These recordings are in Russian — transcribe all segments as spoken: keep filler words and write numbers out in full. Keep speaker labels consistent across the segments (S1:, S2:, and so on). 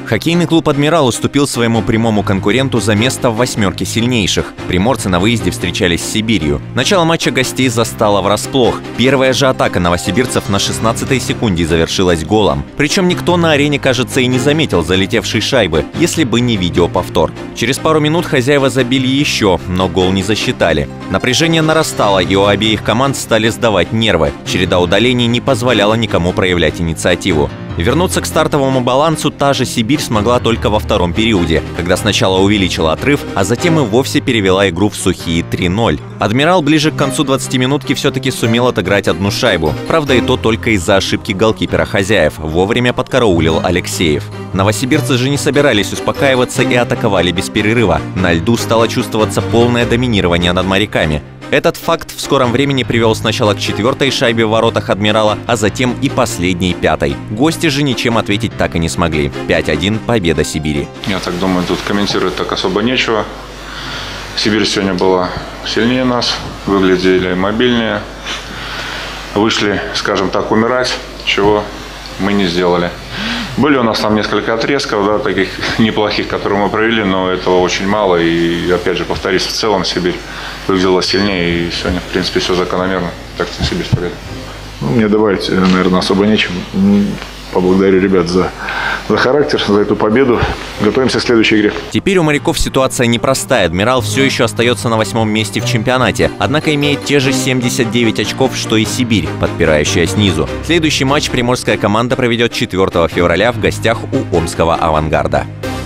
S1: Хоккейный клуб «Адмирал» уступил своему прямому конкуренту за место в восьмерке сильнейших. Приморцы на выезде встречались с Сибирью. Начало матча гостей застало врасплох. Первая же атака новосибирцев на шестнадцатой секунде завершилась голом. Причем никто на арене, кажется, и не заметил залетевшей шайбы, если бы не видеоповтор. Через пару минут хозяева забили еще, но гол не засчитали. Напряжение нарастало, и у обеих команд стали сдавать нервы. Череда удалений не позволяла никому проявлять инициативу. Вернуться к стартовому балансу та же Сибирь смогла только во втором периоде, когда сначала увеличила отрыв, а затем и вовсе перевела игру в сухие три ноль. «Адмирал» ближе к концу двадцатиминутки все-таки сумел отыграть одну шайбу. Правда, и то только из-за ошибки голкипера хозяев. Вовремя подкараулил Алексеев. Новосибирцы же не собирались успокаиваться и атаковали без перерыва. На льду стало чувствоваться полное доминирование над моряками. Этот факт в скором времени привел сначала к четвертой шайбе в воротах «Адмирала», а затем и последней, пятой. Гости же ничем ответить так и не смогли. пять один – победа Сибири.
S2: Я так думаю, тут комментировать так особо нечего. Сибирь сегодня была сильнее нас, выглядели мобильнее. Вышли, скажем так, умирать, чего мы не сделали. Были у нас там несколько отрезков, да, таких неплохих, которые мы провели, но этого очень мало. И опять же, повторюсь, в целом Сибирь выглядела сильнее, и сегодня, в принципе, все закономерно. Так что Сибирь победа.
S3: Ну, мне добавить, наверное, особо нечем. Поблагодарю ребят за, за характер, за эту победу. Готовимся к следующей игре.
S1: Теперь у моряков ситуация непростая. «Адмирал» все еще остается на восьмом месте в чемпионате, однако имеет те же семьдесят девять очков, что и Сибирь, подпирающая снизу. Следующий матч приморская команда проведет четвёртого февраля в гостях у омского «Авангарда».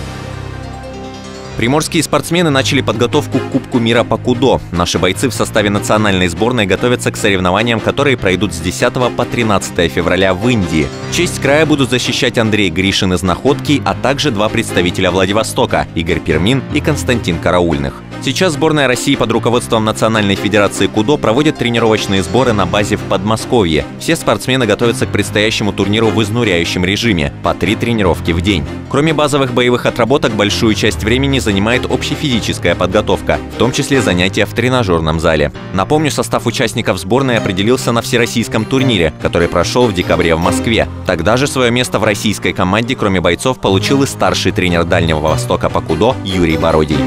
S1: Приморские спортсмены начали подготовку к Кубку мира по кудо. Наши бойцы в составе национальной сборной готовятся к соревнованиям, которые пройдут с десятого по тринадцатое февраля в Индии. Честь края будут защищать Андрей Гришин из «Находки», а также два представителя Владивостока – Игорь Пермин и Константин Караульных. Сейчас сборная России под руководством Национальной федерации кудо проводит тренировочные сборы на базе в Подмосковье. Все спортсмены готовятся к предстоящему турниру в изнуряющем режиме – по три тренировки в день. Кроме базовых боевых отработок, большую часть времени занимает общефизическая подготовка, в том числе занятия в тренажерном зале. Напомню, состав участников сборной определился на всероссийском турнире, который прошел в декабре в Москве. Тогда же свое место в российской команде, кроме бойцов, получил и старший тренер Дальнего Востока по кудо Юрий Бородий.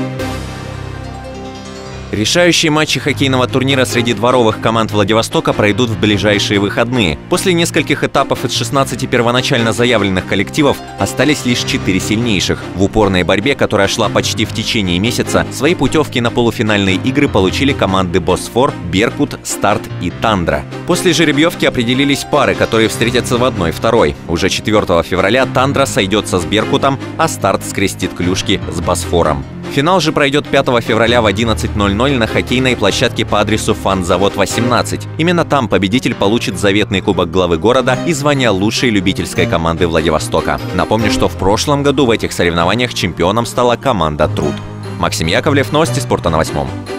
S1: Решающие матчи хоккейного турнира среди дворовых команд Владивостока пройдут в ближайшие выходные. После нескольких этапов из шестнадцати первоначально заявленных коллективов остались лишь четыре сильнейших. В упорной борьбе, которая шла почти в течение месяца, свои путевки на полуфинальные игры получили команды «Босфор», «Беркут», «Старт» и «Тандра». После жеребьевки определились пары, которые встретятся в одной-второй. Уже четвёртого февраля «Тандра» сойдется с «Беркутом», а «Старт» скрестит клюшки с «Босфором». Финал же пройдет пятого февраля в одиннадцать ноль ноль на хоккейной площадке по адресу Фан-завод восемнадцать. Именно там победитель получит заветный кубок главы города и звание лучшей любительской команды Владивостока. Напомню, что в прошлом году в этих соревнованиях чемпионом стала команда «Труд». Максим Яковлев, новости спорта на восьмом.